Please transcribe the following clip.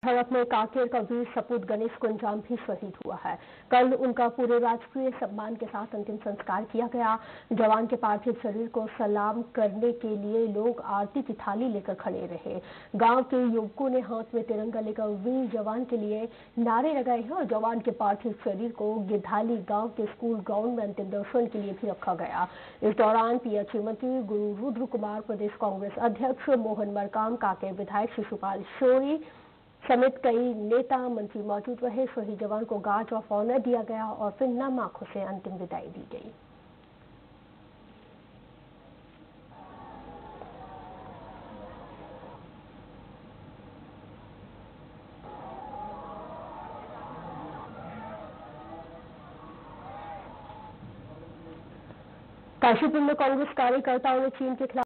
झड़प में कांकेर का वीर सपूत गणेश कुंजाम भी शहीद हुआ है। कल उनका पूरे राजकीय सम्मान के साथ अंतिम संस्कार किया गया। जवान के पार्थिव शरीर को सलाम करने के लिए लोग आरती की थाली लेकर खड़े रहे। गांव के युवकों ने हाथ में तिरंगा लेकर वीर जवान के लिए नारे लगाए हैं और जवान के पार्थिव शरीर को गिधाली गांव के स्कूल ग्राउंड में अंतिम दर्शन के लिए भी रखा गया। इस दौरान पीएचई मंत्री गुरु रुद्र कुमार, प्रदेश कांग्रेस अध्यक्ष मोहन मरकाम, कांकेर विधायक शिशुपाल शौरी समेत कई नेता मंत्री मौजूद रहे। शहीद जवान को गार्ड ऑफ ऑनर दिया गया और फिर नम आंखों से अंतिम विदाई दी गई। काशीपुर में कांग्रेस कार्यकर्ताओं ने चीन के खिलाफ